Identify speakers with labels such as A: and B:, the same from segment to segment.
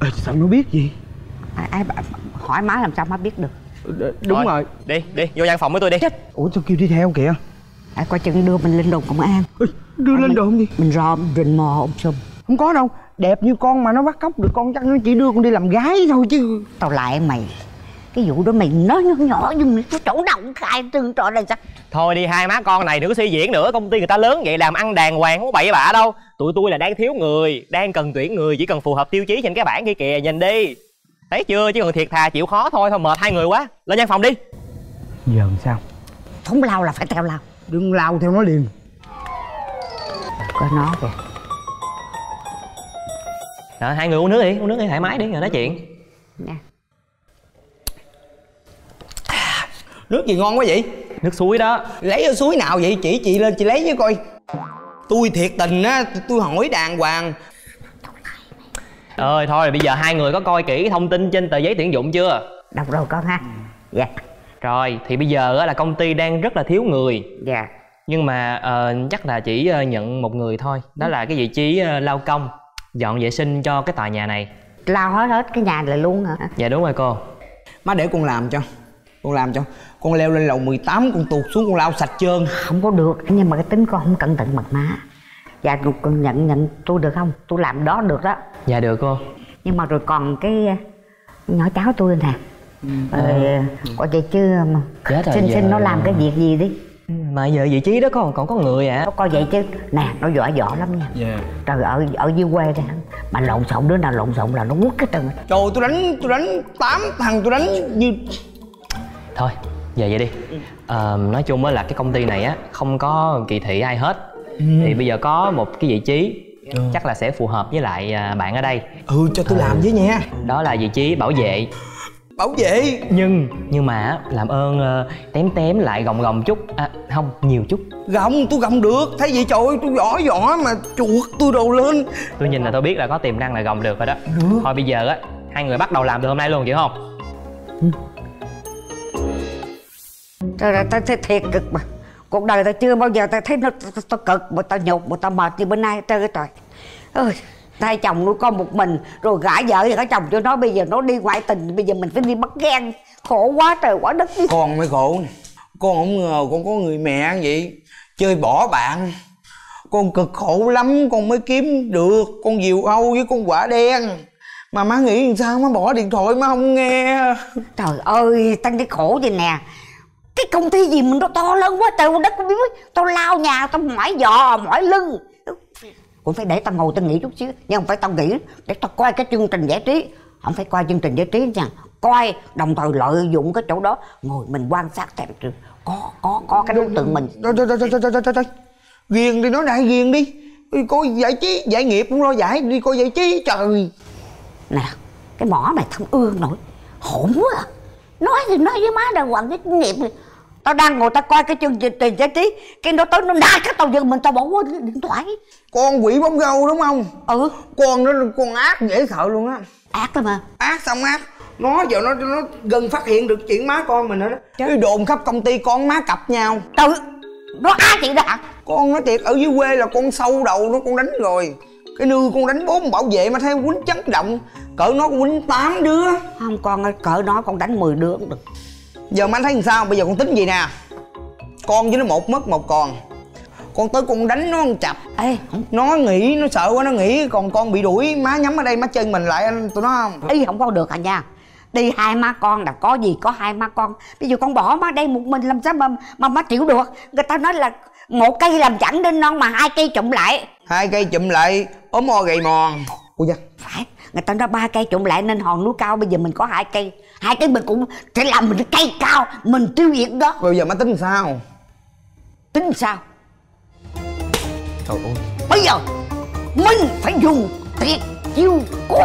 A: Ê, sao nó biết gì?
B: Ai hỏi má làm sao má biết được.
A: Đúng rồi.
C: Đi vô văn phòng với tôi đi.
B: Chết.
A: Ủa sao kêu đi theo kìa?
B: Coi chừng đưa mình lên đồn công an.
A: Đưa lên đồn gì?
B: Mình rình mò ông Sum.
A: Không có đâu. Đẹp như con mà nó bắt cóc được con chắc nó chỉ đưa con đi làm gái thôi chứ.
B: Tao lại mày. Cái vụ đó mày nói nhỏ nhưng cái chỗ nào cũng khai tương trọ này chắc.
C: Thôi đi, hai má con này đừng có suy diễn nữa. Công ty người ta lớn vậy làm ăn đàng hoàng, không có bậy bạ đâu. Tụi tôi là đang thiếu người, đang cần tuyển người, chỉ cần phù hợp tiêu chí trên cái bảng kia kìa, nhìn đi. Thấy chưa, chứ còn thiệt thà chịu khó thôi mệt hai người quá. Lên văn phòng đi.
A: Giờ làm sao?
B: Không lao là phải theo lao.
A: Đừng lao theo nó liền.
B: Coi nó kìa.
C: Rồi, hai người uống nước đi thoải mái đi rồi nói chuyện.
B: Nha.
A: Nước gì ngon quá vậy?
C: Nước suối đó.
A: Lấy ở suối nào vậy? Chỉ chị lên chị lấy với coi. Tôi thiệt tình á, tôi hỏi đàng hoàng.
C: Thôi bây giờ hai người có coi kỹ thông tin trên tờ giấy tuyển dụng chưa?
B: Đọc rồi con ha. Dạ.
C: Rồi thì bây giờ là công ty đang rất là thiếu người.
B: Dạ.
C: Nhưng mà chắc là chỉ nhận một người thôi. Đó là cái vị trí lao công, dọn vệ sinh cho cái tòa nhà này.
B: Lao hết cái nhà này luôn hả?
C: Dạ đúng rồi cô.
A: Má để con làm cho. Con leo lên lầu 18, con tuột xuống con lau sạch trơn.
B: Không có được, nhưng mà cái tính con không cẩn thận mặt má. Dạ con nhận tôi được không? Tôi làm đó được đó.
C: Dạ được cô.
B: Nhưng mà rồi còn cái nhỏ cháu tôi nè. Coi vậy chứ xin nó làm cái việc gì đi.
C: Mà giờ vị trí đó còn có người ạ.
B: Nó coi vậy chứ. Nè nó giỏi lắm nha. Trời ở dưới quê đây mà lộn xộn, đứa nào lộn xộn là nó quất cái trần.
A: Trời, tôi đánh 8 thằng, tôi đánh như...
C: Thôi về vậy đi. Nói chung á là cái công ty này á không có kỳ thị ai hết. Thì bây giờ có một cái vị trí chắc là sẽ phù hợp với lại bạn ở đây.
A: Cho tôi làm với nha.
C: Đó là vị trí bảo vệ.
A: Bảo vệ?
C: Nhưng mà làm ơn tém lại gồng chút. Không, nhiều chút.
A: Tôi gồng được. Thấy vậy trời ơi, tôi giỏi mà chuột tôi đồ lên.
C: Tôi nhìn là tôi biết là có tiềm năng là gồng được rồi đó. Thôi bây giờ á hai người bắt đầu làm từ hôm nay luôn, chịu không?
B: Trời ơi, tao thấy thiệt cực mà. Cuộc đời tao chưa bao giờ tao thấy tao cực mà tao nhục mà tao mệt như bữa nay. Trời ơi, ơi, hai chồng nuôi con một mình rồi gả vợ thì gả chồng cho nó, bây giờ nó đi ngoại tình, bây giờ mình phải đi bắt ghen. Khổ quá trời quá đất.
A: Con mới khổ nè. Con không ngờ con có người mẹ vậy. Chơi bỏ bạn. Con cực khổ lắm con mới kiếm được con diều Âu với con quả đen. Mà má nghĩ làm sao má bỏ điện thoại má không nghe.
B: Trời ơi, tao cái khổ vậy nè. Cái công ty gì mình nó to lớn quá trời đất, không biết. Tao lao nhà, tao mỏi giò, mỏi lưng. Cũng phải để tao ngồi tao nghĩ chút xíu. Nhưng không phải tao nghĩ để tao coi cái chương trình giải trí. Không phải coi chương trình giải trí nha. Coi đồng thời lợi dụng cái chỗ đó. Ngồi mình quan sát xem có cái đối tượng mình.
A: Thôi. Ghiền đi, nói đại ghiền đi. Coi giải trí, giải nghiệp cũng lo giải. Đi coi giải trí, trời.
B: Nè, cái mỏ mày không ương nổi. Hổn quá à. Nói thì nói với má đàng hoàng cái nghiệp này. Tao đang ngồi tao coi cái chương trình giải trí, cái nó tới nó nạt cái tao giật mình, tao bỏ qua điện thoại.
A: Con quỷ bóng gâu đúng không? Con nó con ác dễ sợ luôn á.
B: Ác lắm mà.
A: Ác xong ác. Nó giờ nó gần phát hiện được chuyện má con mình nữa đó. Cái đồn khắp công ty con má cặp nhau.
B: Trời, nó á chị đó hả?
A: Con nói thiệt, ở dưới quê là con sâu đầu nó con đánh rồi. Cái nư con đánh 4 bảo vệ mà theo quýnh chấn động. Cỡ nó quýnh 8 đứa.
B: Không con ơi, cỡ nó con đánh 10 đứa cũng được.
A: Giờ mà anh thấy làm sao? Bây giờ con tính gì nè. Con với nó một mất một còn. Con tới con đánh nó một chập.
B: Ê,
A: nó nghĩ, nó sợ quá nó nghĩ. Còn con bị đuổi, má nhắm ở đây má chân mình lại anh tụi nó không?
B: Ý không có được à nha. Đi hai má con là có gì có hai má con. Bây giờ con bỏ má đây một mình làm sao mà má chịu được. Người ta nói là một cây làm chẳng nên non mà hai cây chụm lại.
A: Hai cây chụm lại ốm o gầy mòn. Ủa dạ?
B: Phải, người ta nói ba cây chụm lại nên hòn núi cao. Bây giờ mình có hai cây. Hai cây mình cũng sẽ làm mình cây cao. Mình tiêu diệt đó.
A: Bây giờ má tính sao?
B: Tính sao?
A: Trời ơi.
B: Bây giờ mình phải dùng tuyệt chiêu cuối.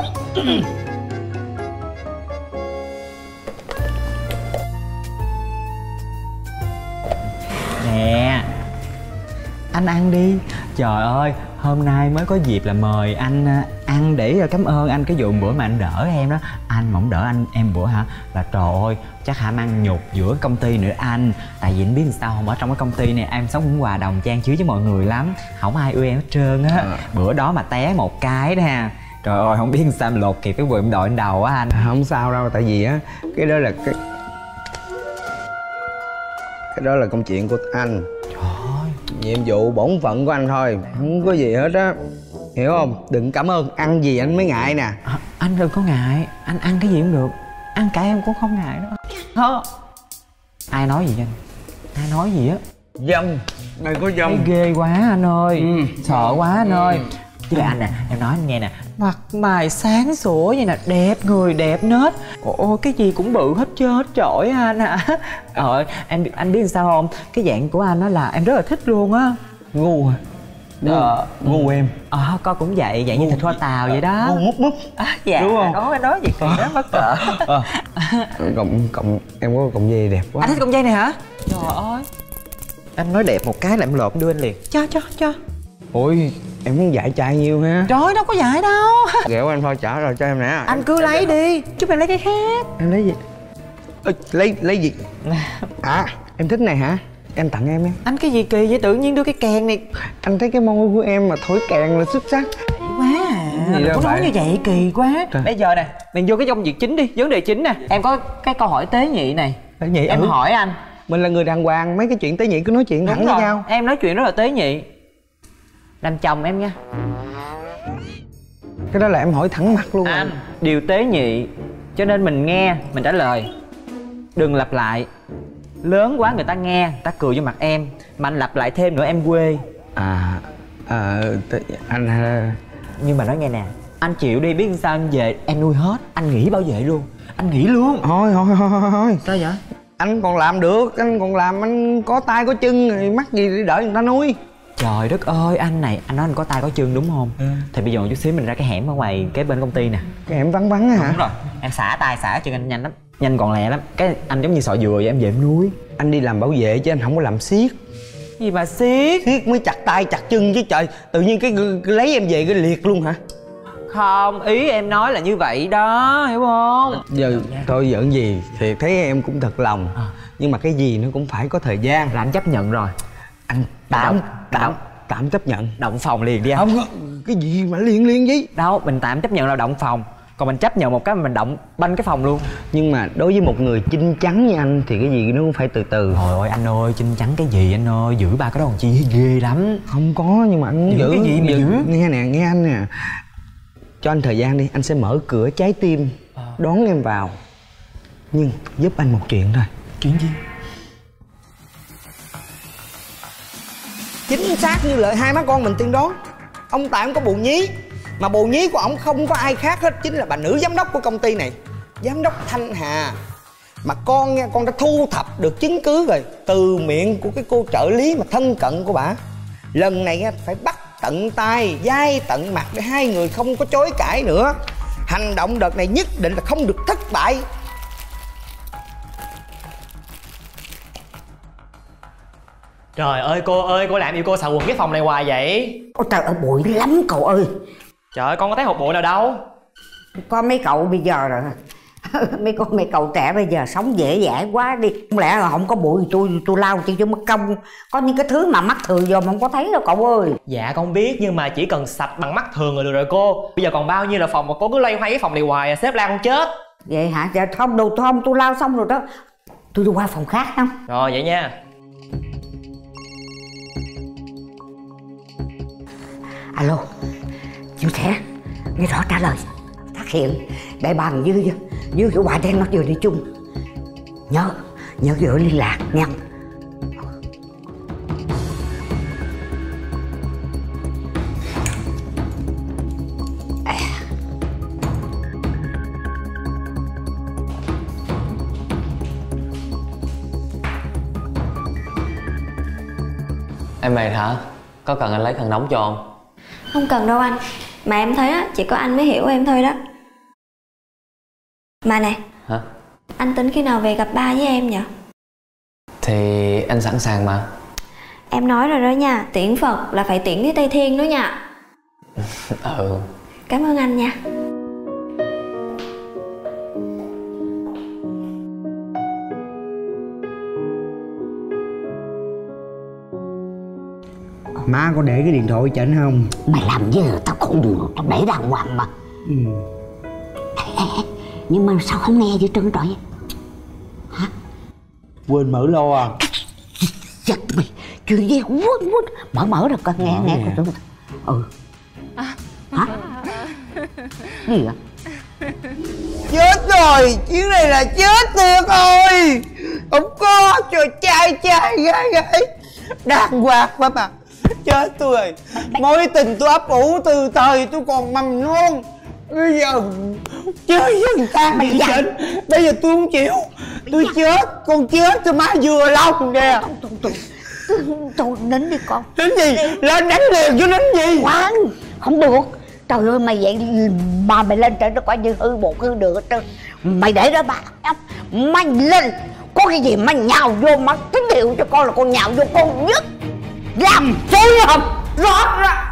D: Nè, anh ăn đi. Trời ơi, hôm nay mới có dịp là mời anh ăn để cảm ơn anh cái vụ bữa mà anh đỡ em đó. Anh mà không đỡ em bữa hả là trời ơi chắc hả ăn nhục giữa công ty nữa anh. Tại vì anh biết sao không, ở trong cái công ty này em sống cũng hòa đồng trang trí với mọi người lắm, không ai ưa em hết trơn á. Bữa đó mà té một cái đó ha, Trời ơi, không biết sao em lột kịp cái quần em đội lên đầu á anh.
A: Không sao đâu, tại vì á cái đó là cái đó là công chuyện của anh.
D: Trời ơi,
A: Nhiệm vụ bổn phận của anh thôi, không có gì hết á, hiểu không? Đừng cảm ơn, ăn gì anh mới ngại nè.
D: anh đừng có ngại, anh ăn cái gì cũng được, ăn cả em cũng không ngại đâu. Hả? Ai nói gì anh? Ai nói gì á?
A: Dông, đây có dông.
D: Ghê quá anh ơi, sợ quá anh ơi. Chứ là anh nè, em nói anh nghe nè, mặt mày sáng sủa vậy nè, đẹp người đẹp nết. Ôi cái gì cũng bự hết trơn hết trọi anh ạ. Anh biết sao không? Cái dạng của anh á là em rất là thích luôn á.
A: Ngu hả? Ngu em.
D: Con cũng vậy, dạng như thịt kho tàu vậy đó.
A: Ngu mút mút.
D: Dạ,
A: đúng không?
D: Nói vậy kỳ đó mắc cỡ.
A: Cộng em có cọng dây đẹp quá.
D: Anh thích cọng dây này hả? Trời ơi, anh nói đẹp một cái là em lột đưa anh liền. Cho.
A: Ôi, em muốn dạy trai nhiêu ha?
D: Trời ơi, đâu có dạy đâu.
A: Ghẹo anh thôi trả rồi cho em nè.
D: Anh cứ lấy đi, chút em lấy cái khác.
A: Em lấy gì? Lấy gì? À, em thích này hả? Em tặng em nha.
D: Anh cái gì kỳ vậy, tự nhiên đưa cái kèn này.
A: Anh thấy cái môi của em mà thổi kèn là xuất sắc
D: Quá à, đừng có nói như vậy, kỳ quá. Bây giờ nè, mình vô cái công việc chính đi, vấn đề chính nè. Em có cái câu hỏi tế nhị này.
A: Tế nhị?
D: Em hỏi anh.
A: Mình là người đàng hoàng, mấy cái chuyện tế nhị cứ nói chuyện thẳng với nhau.
D: Em nói chuyện rất là tế nhị. Làm chồng em nha.
A: Cái đó là em hỏi thẳng mặt luôn.
D: Anh, điều tế nhị, cho nên mình nghe, mình trả lời. Đừng lặp lại. Lớn quá người ta nghe, người ta cười vô mặt em. Mà anh lặp lại thêm nữa em quê.
A: Anh...
D: Nhưng mà nói nghe nè, anh chịu đi, biết sao anh về em nuôi hết. Anh nghỉ bảo vệ luôn. Anh nghỉ luôn.
A: Thôi.
D: Sao vậy?
A: Anh còn làm được, anh còn làm, anh có tay có chân rồi, mắc gì để đợi người ta nuôi.
D: Trời đất ơi, anh này, anh nói anh có tay có chân đúng không? Thì bây giờ một chút xíu mình ra cái hẻm ở ngoài kế bên công ty nè.
A: Cái hẻm vắng á hả?
D: Đúng rồi, em xả tay xả chân anh nhanh lắm. Nhanh còn lẹ lắm. Cái anh giống như sọ dừa vậy, em về em nuôi.
A: Anh đi làm bảo vệ chứ anh không có làm xiết.
D: Gì mà xiết?
A: Xiết mới chặt tay chặt chân chứ trời. Tự nhiên cái lấy em về cái liệt luôn hả?
D: Không, ý em nói là như vậy đó, hiểu không?
A: Giờ thôi giỡn gì thì thấy em cũng thật lòng. Nhưng mà cái gì nó cũng phải có thời gian.
D: Là anh chấp nhận rồi.
A: Anh tạm chấp nhận.
D: Động phòng liền đi anh.
A: Không, cái gì mà liên gì
D: đâu, mình tạm chấp nhận là động phòng. Còn mình chấp nhận một cái mình động banh cái phòng luôn.
A: Nhưng mà đối với một người chinh chắn như anh thì cái gì nó cũng phải từ từ.
D: Trời ơi anh ơi, chinh chắn cái gì anh ơi, giữ ba cái đó còn chi ghê lắm.
A: Không có, nhưng mà anh
D: giữ cái gì mà giữ.
A: Nghe nè, nghe anh nè. Cho anh thời gian đi, anh sẽ mở cửa trái tim đón em vào. Nhưng giúp anh một chuyện thôi.
D: Chuyện gì?
A: Chính xác như lời hai má con mình tiên đoán. Ông Tài ông có bồ nhí. Mà bồ nhí của ổng không có ai khác hết, chính là bà nữ giám đốc của công ty này, giám đốc Thanh Hà. Mà con nghe, con đã thu thập được chứng cứ rồi, từ miệng của cái cô trợ lý mà thân cận của bà. Lần này nghe, phải bắt tận tay, dai tận mặt để hai người không có chối cãi nữa. Hành động đợt này nhất định là không được thất bại.
C: Trời ơi, cô làm gì cô xạo quần cái phòng này hoài vậy?
B: Ôi trời ơi, bụi lắm cậu ơi.
C: Trời ơi, con có thấy hột bụi nào đâu.
B: Có mấy cậu bây giờ rồi. mấy cậu trẻ bây giờ sống dễ dãi quá đi. Không lẽ là không có bụi tôi lau cho mất công. Có những cái thứ mà mắt thường vô mà không có thấy đâu cậu ơi.
C: Dạ con biết, nhưng mà chỉ cần sạch bằng mắt thường rồi được cô. Bây giờ còn bao nhiêu là phòng mà cô cứ loay hoay cái phòng này hoài, sếp la con chết.
B: Vậy hả? Dạ không, đồ không, tôi lau xong rồi đó. Tôi đi qua phòng khác không?
C: Rồi vậy nha.
B: Alo, chú Thẻ, nghe rõ trả lời. Phát hiện đại bàng với cái quả đen nó vừa đi chung. Nhớ gửi liên lạc nha.
E: Em mệt hả? Có cần anh lấy khăn nóng cho không?
F: Không cần đâu anh. Mà em thấy á, chỉ có anh mới hiểu em thôi đó. Mà nè.
E: Hả?
F: Anh tính khi nào về gặp ba với em nhỉ?
E: Thì anh sẵn sàng mà.
F: Em nói rồi đó nha, tiễn Phật là phải tiễn với Tây Thiên đó nha.
E: Ừ.
F: Cảm ơn anh nha.
A: Má có để cái điện thoại cho anh không?
B: Mày làm gì tao không được, tao để đàng hoàng mà. Nhưng mà sao không nghe gì trơn trọi? Hả?
A: Quên mở lo à?
B: Giật mày, chuyện gì cũng quên. Mở rồi coi, nghe coi tưởng. Hả? Gì vậy?
A: Chết rồi, chuyến này là chết thiệt rồi. Không có cho trai gái đàng hoàng phải mà. Chết tôi rồi. Mối tình tôi ấp ủ từ thời tôi còn mầm non, bây giờ chơi với người ta mày chết. Bây giờ tôi không chịu. Tôi chết, con chết cho má vừa lòng nè.
B: Thôi nín đi con.
A: Nín gì? Lên đánh liền chứ nín gì?
B: Khoan, không được. Trời ơi mày vậy mà mày lên trên nó coi như hư bột hư được hết trơn. Mày để đó bà mày lên, có cái gì mày nhào vô mà tín hiệu cho con là con nhào vô con nhất. Làm xối không? Rõ ra.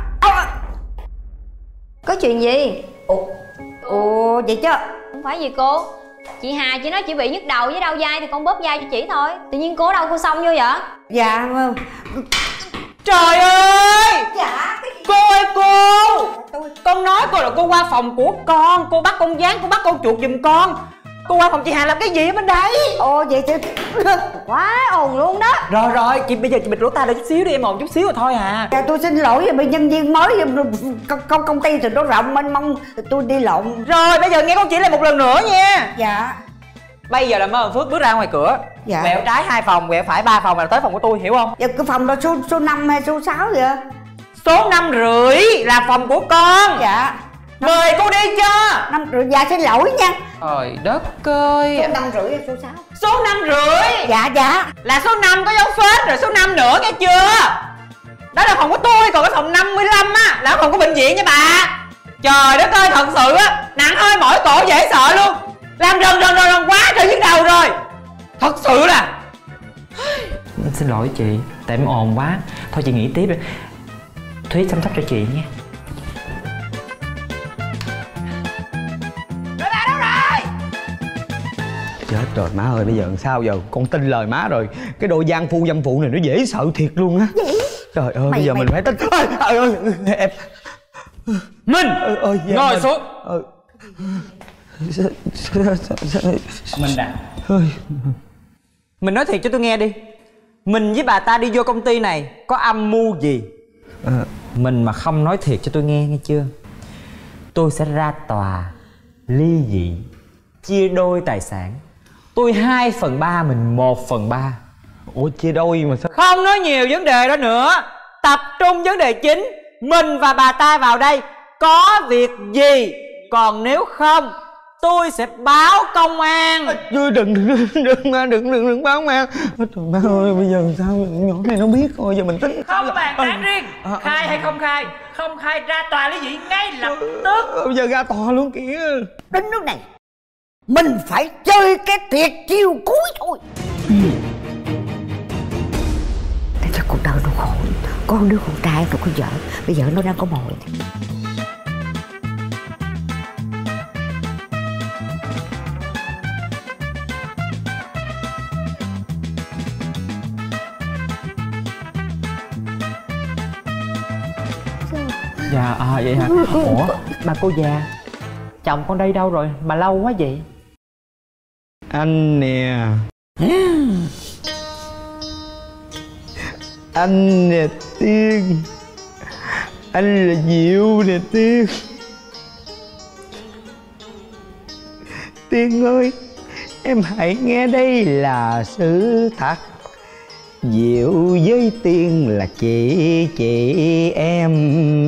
F: Có chuyện gì?
B: Ồ vậy chứ.
F: Không phải gì cô. Chị Hà chỉ nói chị bị nhức đầu với đau vai thì con bóp vai cho chị thôi. Tự nhiên cô đâu cô xong vô vậy?
B: Dạ.
A: Trời ơi!
B: Dạ.
A: Cô ơi cô! Con nói cô là cô qua phòng của con. Cô bắt con gián, cô bắt con chuột giùm con. Cô qua phòng chị Hà làm cái gì ở bên đây?
B: Ồ vậy chứ. Quá ồn luôn đó.
A: Rồi chị bây giờ chị bịt lỗ tai lại chút xíu đi, em ồn chút xíu rồi thôi à.
B: Dạ tôi xin lỗi vì nhân viên mới, công ty thì nó rộng mênh mông, tôi đi lộn.
A: Rồi bây giờ nghe con chỉ lại một lần nữa nha.
B: Dạ.
A: Bây giờ là Mơ Phước bước ra ngoài cửa.
B: Dạ.
A: Quẹo trái 2 phòng, quẹo phải 3 phòng là tới phòng của tôi, hiểu không?
B: Dạ cái phòng đó số 5 hay số 6 vậy?
A: Số 5,5 là phòng của con.
B: Dạ.
A: Mời cô đi cho.
B: 5,5. Dạ xin lỗi nha.
A: Trời đất ơi.
B: Số 5,5 hay số 6?
A: Số 5,5.
B: Dạ.
A: Là số 5 có dấu phết rồi số 5 nữa nghe chưa? Đó là phòng của tôi, còn cái phòng 55 á là phòng của bệnh viện nha bà. Trời đất ơi, thật sự á, nặng hơi mỏi cổ dễ sợ luôn. Làm rần quá trời nhức đầu rồi. Thật sự là.
D: Xin lỗi chị, tại em ồn quá. Thôi chị nghỉ tiếp đi. Thúy chăm sóc cho chị nha.
A: Chết rồi má ơi, bây giờ làm sao giờ? Con tin lời má rồi. Cái đôi gian phu dâm phụ này nó dễ sợ thiệt luôn á. Trời ơi, bây giờ mình phải tin. Em Minh ngồi xuống.
D: Minh à,
A: Mình nói thiệt cho tôi nghe đi. Mình với bà ta đi vô công ty này có âm mưu gì?
D: mình mà không nói thiệt cho tôi nghe, nghe chưa? Tôi sẽ ra tòa ly dị, chia đôi tài sản. Tôi 2/3, mình 1/3.
A: Ủa chia đôi mà sao?
G: Không nói nhiều vấn đề đó nữa, tập trung vấn đề chính. Mình và bà ta vào đây có việc gì? Còn nếu không, tôi sẽ báo công an.
A: Đừng báo công an. Trời má ơi, bây giờ sao nhỏ này nó biết rồi, giờ mình tính
G: Không bàn tán riêng, khai hay không khai? Không khai ra tòa lý dị ngay lập tức.
A: bây giờ ra tòa luôn kìa.
B: Đến nước này mình phải chơi cái thiệt chiêu cuối thôi. Tại sao cuộc đời nó khổ. Có đứa con trai rồi có vợ, bây giờ nó đang có bồ.
D: Dạ vậy hả? Ủa bà cô già, chồng con đây đâu rồi mà lâu quá vậy?
A: Anh nè. Anh nè Tiên. Anh là Diệu nè Tiên. Tiên ơi, em hãy nghe đây là sự thật. Diệu với Tiên là chị em.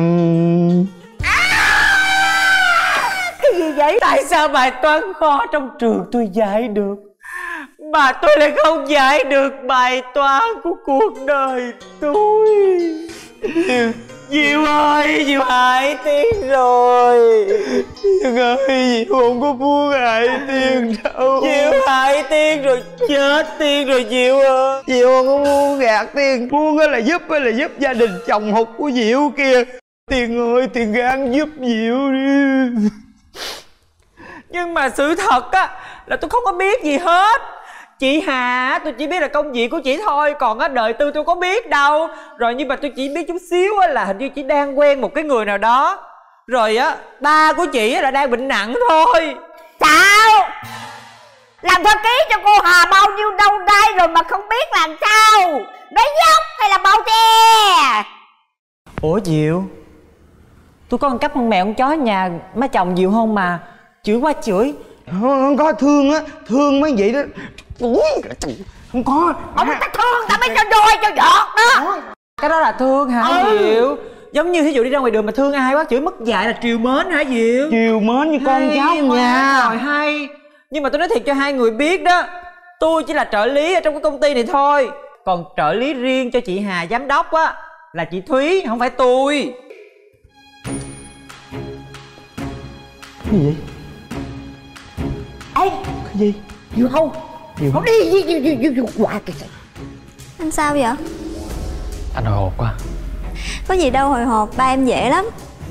G: Cái gì vậy? Tại sao bài toán khó trong trường tôi giải được mà tôi lại không giải được bài toán của cuộc đời tôi? Diệu ơi, Diệu hại Tiên rồi.
A: Tiên ơi, Diệu không có muốn hại Tiên đâu.
G: Diệu hại Tiên rồi, chết Tiên rồi Diệu ơi.
A: Diệu không có muốn gạt Tiên, muốn là giúp gia đình chồng hụt của Diệu kìa. Tiên ơi, Tiên gắng giúp Diệu đi.
G: Nhưng mà sự thật á là tôi không có biết gì hết. Chị Hà, tôi chỉ biết là công việc của chị thôi, còn á đời tư tôi có biết đâu. Rồi nhưng mà tôi chỉ biết chút xíu á là hình như chị đang quen một cái người nào đó. Rồi á, ba của chị là đang bệnh nặng thôi.
B: Sao? Làm thư ký cho cô Hà bao nhiêu đâu đây rồi mà không biết làm sao? Nói dốc hay là bao che?
G: Ủa Diệu, tôi có ăn cắp con mèo con chó ở nhà má chồng Diệu không mà chửi quá chửi.
A: Không có, thương á, thương mấy vậy đó. Ui, không có.
B: Ông ta thương ta mới cho đôi cho giọt đó.
G: Cái đó là thương hả Diệu? Giống như thí dụ đi ra ngoài đường mà thương ai quá chửi mất dạy là triều mến hả Diệu?
A: Chiều mến như con cháu nhà.
G: Rồi hay. Nhưng mà tôi nói thiệt cho hai người biết đó, tôi chỉ là trợ lý ở trong cái công ty này thôi. Còn trợ lý riêng cho chị Hà giám đốc á là chị Thúy, không phải tôi.
A: Cái gì?
B: Ê,
A: Cái gì?
B: Diệu không?
A: Diệu
B: Không đi qua kìa.
H: Anh sao vậy?
E: Anh hồi hộp quá.
H: Có gì đâu hồi hộp, ba em dễ lắm.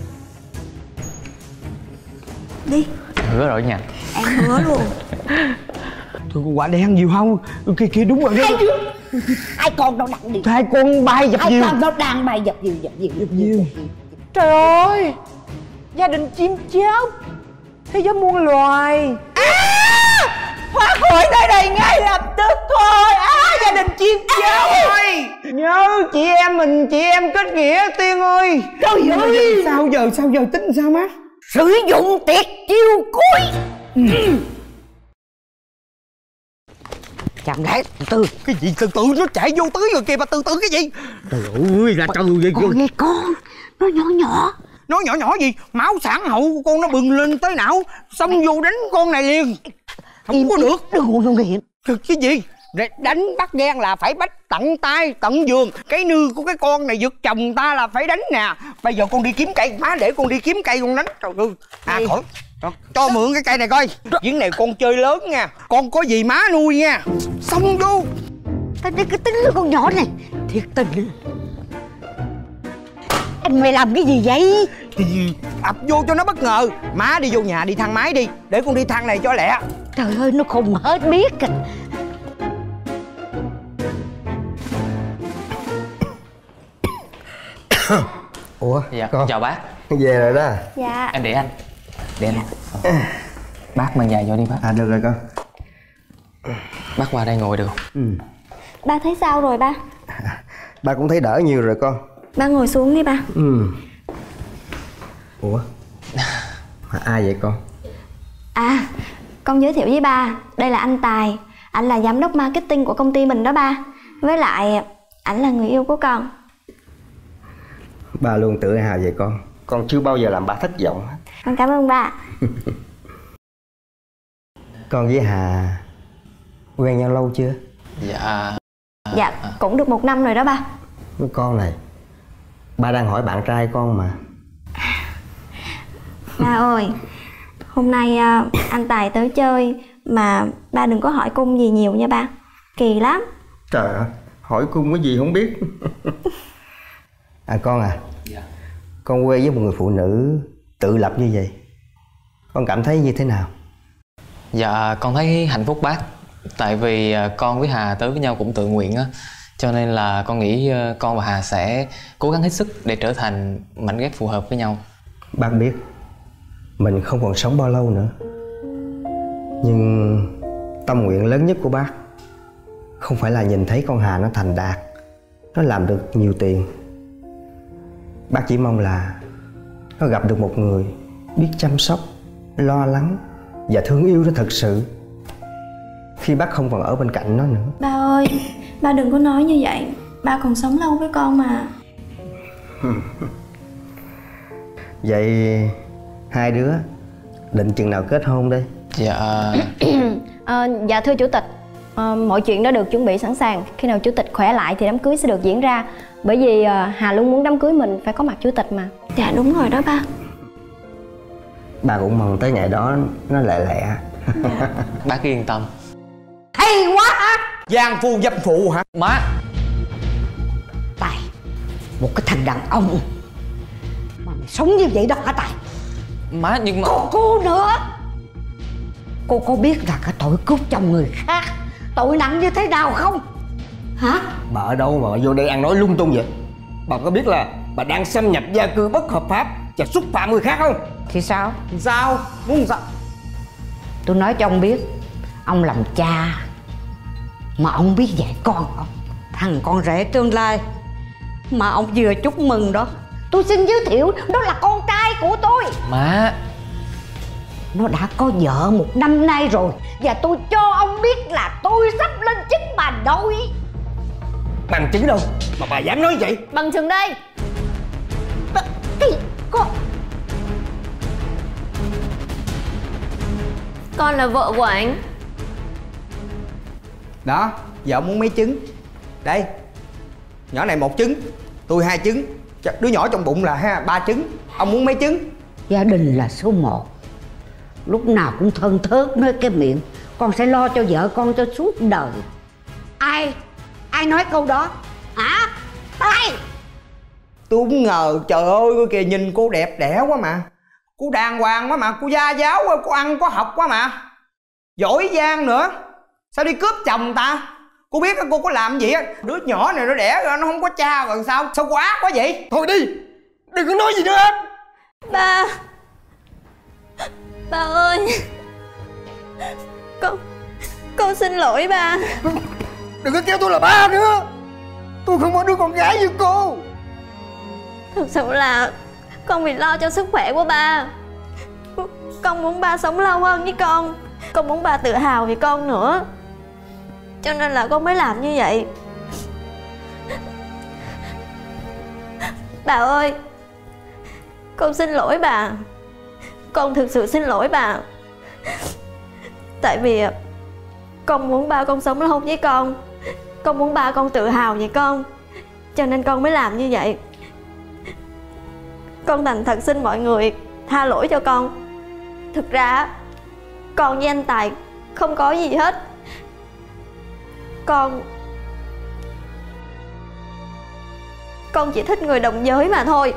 H: Đi.
E: Hứa rồi nha.
H: Em hứa luôn.
A: Thôi con quả đen Diệu không? Kia đúng rồi đó.
B: Hai con đâu đặng đi.
A: Hai con bay dập
B: Hai
A: Diệu.
B: con đâu đang bay dập Diệu.
G: Trời ơi, gia đình chim chóc, thế giới muôn loài. Thoát khỏi nơi này ngay lập tức thôi. Gia đình chim chóc.
A: Nhớ chị em mình, chị em kết nghĩa Tiên ơi.
B: Trời ơi,
A: Sao giờ tính sao má?
B: sử dụng tiệt chiêu cuối. Chạm lại từ từ.
A: Cái gì từ từ, nó chạy vô tới rồi kìa, mà từ từ cái gì? Trời ơi là trời vậy.
B: Con nghe con, nó nhỏ nhỏ.
A: Nó nhỏ gì? Máu sản hậu của con nó bừng lên tới não, xong vô đánh con này liền. Không có được.
B: Đừng có nghiện.
A: Cái gì? Đánh bắt ghen là phải bắt tận tay tận giường. Cái nư của cái con này giật chồng ta là phải đánh nè. Bây giờ con đi kiếm cây, má để con đi kiếm cây con đánh. Trời ơi. Khỏi. Cho mượn cái cây này coi. Chuyến này con chơi lớn nha. Con có gì má nuôi nha. Xong vô.
B: Tao đi cái tính của con nhỏ này. Thiệt tình. Em mày làm cái gì vậy?
A: Ập vô cho nó bất ngờ. Má đi vô nhà đi thang máy đi. Để con đi thang này cho lẹ.
B: Trời ơi, nó khùng hết biết kìa.
A: Ủa?
E: Dạ,
A: con
E: chào bác.
A: về rồi đó.
H: Dạ.
E: Em để anh. Để anh. Bác mang giày vô đi bác.
A: À được rồi con.
E: Bác qua đây ngồi được.
H: Ba thấy sao rồi ba?
A: Ba cũng thấy đỡ nhiều rồi con.
H: Ba ngồi xuống đi ba.
A: Ủa? Mà ai vậy con?
H: À, con giới thiệu với ba, đây là anh Tài. Anh là giám đốc marketing của công ty mình đó ba. Với lại ảnh là người yêu của con.
A: Ba luôn tự hào về con. Con chưa bao giờ làm ba thất vọng.
H: Con cảm ơn ba.
A: Con với Hà quen nhau lâu chưa?
H: Dạ, cũng được 1 năm rồi đó ba.
A: Con này, ba đang hỏi bạn trai con mà.
H: Ba ơi, hôm nay anh Tài tới chơi mà ba đừng có hỏi cung gì nhiều nha ba. Kỳ lắm.
A: Trời ơi, hỏi cung cái gì không biết. À con à.
E: Dạ.
A: Con quê với một người phụ nữ tự lập như vậy, con cảm thấy như thế nào?
E: Dạ, con thấy hạnh phúc bác. Tại vì con với Hà tới với nhau cũng tự nguyện á. Cho nên là con nghĩ con và Hà sẽ cố gắng hết sức để trở thành mảnh ghép phù hợp với nhau.
A: Bác biết mình không còn sống bao lâu nữa, nhưng tâm nguyện lớn nhất của bác không phải là nhìn thấy con Hà nó thành đạt, nó làm được nhiều tiền. Bác chỉ mong là nó gặp được một người biết chăm sóc, lo lắng và thương yêu nó thật sự khi bác không còn ở bên cạnh nó nữa.
H: Ba ơi, ba đừng có nói như vậy. Ba còn sống lâu với con mà.
A: Vậy hai đứa định chừng nào kết hôn đây?
E: Dạ.
F: Dạ thưa chủ tịch, mọi chuyện đã được chuẩn bị sẵn sàng. Khi nào chủ tịch khỏe lại thì đám cưới sẽ được diễn ra. Bởi vì Hà luôn muốn đám cưới mình phải có mặt chủ tịch mà.
H: Dạ đúng rồi đó ba.
A: Bà cũng mong tới ngày đó nó lẹ.
E: Bác yên tâm.
B: Hay quá.
A: Giang phu dâm phụ hả?
E: Má.
B: Tài, một cái thằng đàn ông mà mày sống như vậy đó hả Tài?
E: Má nhưng mà...
B: Còn cô nữa. Cô có biết là cái tội cướp chồng người khác tội nặng như thế nào không? Hả?
A: Bà ở đâu mà vô đây ăn nói lung tung vậy? Bà có biết là bà đang xâm nhập gia cư bất hợp pháp và xúc phạm người khác không?
B: Thì sao?
A: Sao? Muốn sao?
B: Tôi nói cho ông biết, ông làm cha mà ông biết dạy con ông. Thằng con rể tương lai mà ông vừa chúc mừng đó, tôi xin giới thiệu, đó là con trai của tôi.
E: Má,
B: nó đã có vợ 1 năm nay rồi, và tôi cho ông biết là tôi sắp lên chức bà nội.
A: Bằng chứng đâu mà bà dám nói vậy?
F: Bằng chứng đây.
B: Cái
F: Con là vợ của anh.
A: Đó, vợ muốn mấy trứng? Đây, nhỏ này 1 trứng, tôi 2 trứng, đứa nhỏ trong bụng là 3 trứng. Ông muốn mấy trứng?
B: gia đình là số 1, lúc nào cũng thân thớt nói cái miệng con sẽ lo cho vợ con cho suốt đời. Ai nói câu đó hả? Ai?
A: Tôi không ngờ, trời ơi kìa, nhìn cô đẹp đẽ quá mà, cô đàng hoàng quá mà, cô gia giáo quá, cô ăn có học quá mà, giỏi giang nữa. Sao đi cướp chồng ta? Cô biết cô có làm gì á? Đứa nhỏ này nó đẻ ra nó không có cha rồi sao? Sao quá quá vậy? Thôi đi, đừng có nói gì nữa hết.
H: Ba ơi, con xin lỗi ba.
A: Đừng có kêu tôi là ba nữa, tôi không có đứa con gái như cô.
H: Thực sự là con vì lo cho sức khỏe của ba. Con muốn ba sống lâu hơn với con. Con muốn ba tự hào về con nữa, cho nên là con mới làm như vậy. Bà ơi, con xin lỗi bà. Con thực sự xin lỗi bà. Tại vì con muốn ba con sống lâu với con. Con muốn ba con tự hào về con, cho nên con mới làm như vậy. Con thành thật xin mọi người tha lỗi cho con. Thực ra con với anh Tài không có gì hết. Con chỉ thích người đồng giới mà thôi.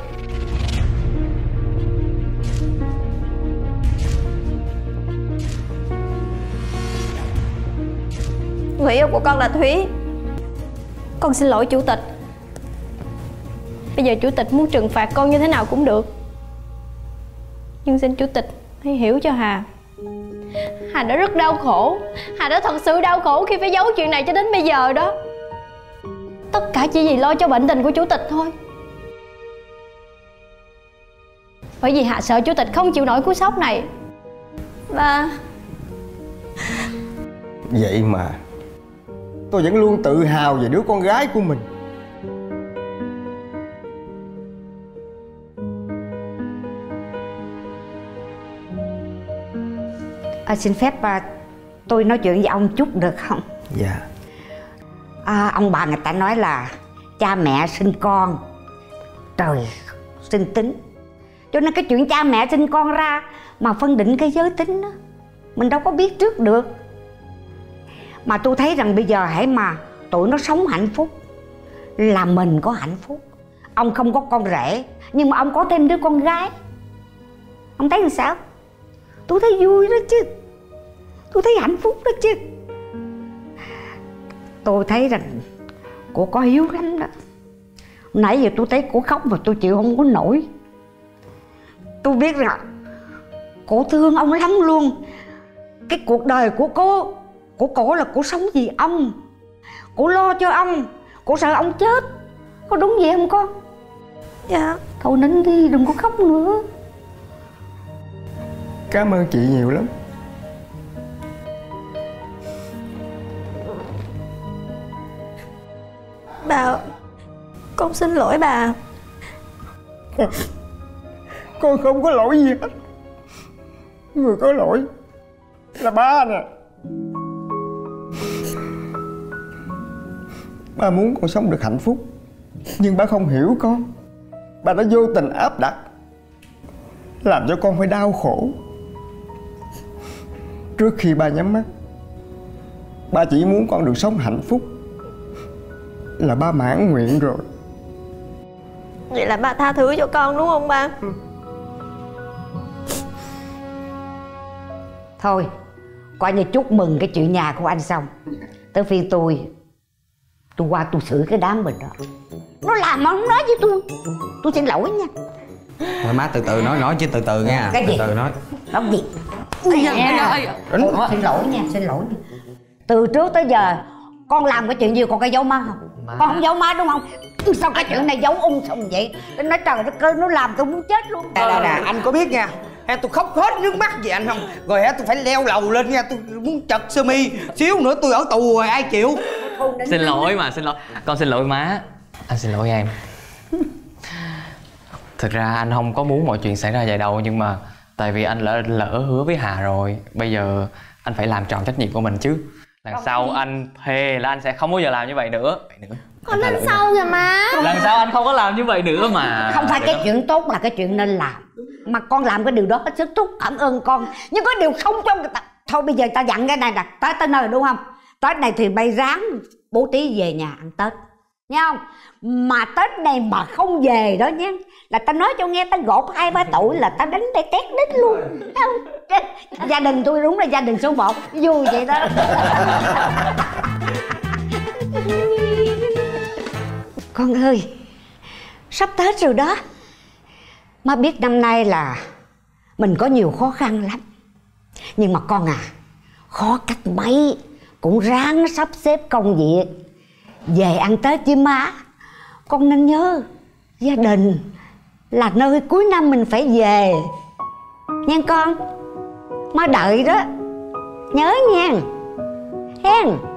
H: Người yêu của con là Thúy.
F: Con xin lỗi chủ tịch. Bây giờ chủ tịch muốn trừng phạt con như thế nào cũng được, nhưng xin chủ tịch hãy hiểu cho Hà. Hà đã rất đau khổ. Hà đã thật sự đau khổ khi phải giấu chuyện này cho đến bây giờ đó. Tất cả chỉ vì lo cho bệnh tình của chủ tịch thôi. Bởi vì Hà sợ chủ tịch không chịu nổi cú sốc này.
H: Ba,
I: vậy mà tôi vẫn luôn tự hào về đứa con gái của mình.
B: Xin phép tôi nói chuyện với ông chút được không?
I: Dạ.
B: Ông bà người ta nói là cha mẹ sinh con, trời sinh tính. Cho nên cái chuyện cha mẹ sinh con ra mà phân định cái giới tính đó, mình đâu có biết trước được. Mà tôi thấy rằng bây giờ hãy mà tụi nó sống hạnh phúc là mình có hạnh phúc. Ông không có con rể, nhưng mà ông có thêm đứa con gái. Ông thấy làm sao? Tôi thấy vui đó chứ, tôi thấy hạnh phúc đó chứ. Tôi thấy rằng cô có hiếu lắm đó. Nãy giờ tôi thấy cô khóc mà tôi chịu không có nổi. Tôi biết rằng cô thương ông lắm luôn. Cái cuộc đời của cô là cô sống vì ông. Cô lo cho ông, cô sợ ông chết. Có đúng vậy không con?
H: dạ.
B: Thôi nín đi, đừng có khóc nữa.
I: Cảm ơn chị nhiều lắm.
H: Bà, con xin lỗi bà.
I: Con không có lỗi gì hết. Người có lỗi là ba nè. Ba muốn con sống được hạnh phúc, nhưng ba không hiểu con. Ba đã vô tình áp đặt, làm cho con phải đau khổ. Trước khi ba nhắm mắt, ba chỉ muốn con được sống hạnh phúc là ba mãn nguyện rồi.
H: Vậy là ba tha thứ cho con đúng không ba?
B: Thôi, coi như chúc mừng cái chuyện nhà của anh xong. Tới phiên tôi qua tôi xử cái đám mình đó. Nó làm mà không nói với tôi xin lỗi nha.
A: Thôi má từ từ nói chứ từ từ nha.
B: Cái
A: từ
B: gì?
A: từ nói.
B: Nói gì? Xin lỗi nha, xin lỗi. Từ trước tới giờ con làm cái chuyện gì còn cái giấu má không? Con không giấu má đúng không? Sao cái chuyện này giấu sùng vậy? Tôi nói trời đất ơi, nó làm tôi muốn chết luôn.
A: Nè, anh có biết nha, tôi khóc hết nước mắt về anh không? Rồi tôi phải leo lầu lên nha, tôi muốn chật sơ mi. Xíu nữa tôi ở tù rồi ai chịu.
E: Xin lỗi mà, xin lỗi. Con xin lỗi má. Anh xin lỗi em. Thực ra anh không có muốn mọi chuyện xảy ra vậy đâu, nhưng mà tại vì anh lỡ hứa với Hà rồi, bây giờ anh phải làm tròn trách nhiệm của mình chứ. Lần sau anh thề là anh sẽ không bao giờ làm như vậy nữa.
H: Còn lần sau kìa má.
E: Lần sau anh không có làm như vậy nữa mà.
B: Không phải cái chuyện tốt là cái chuyện nên làm, mà con làm cái điều đó hết sức tốt, cảm ơn con. Nhưng có điều không cho người ta. Thôi bây giờ ta dặn cái này nè, Tết tới nơi đúng không? Tết này thì bay ráng bố trí về nhà ăn Tết, nghe không? Mà Tết này mà không về đó nhé, là ta nói cho nghe, ta gột 2-3 tuổi là ta đánh tay tét đít luôn. Gia đình tôi đúng là gia đình số 1, vui vậy đó. Con ơi, sắp Tết rồi đó. Má biết năm nay là mình có nhiều khó khăn lắm, nhưng mà con à, khó cách mấy cũng ráng sắp xếp công việc về ăn Tết với má. Con nên nhớ, gia đình là nơi cuối năm mình phải về nha con. Má đợi đó, nhớ nha hen.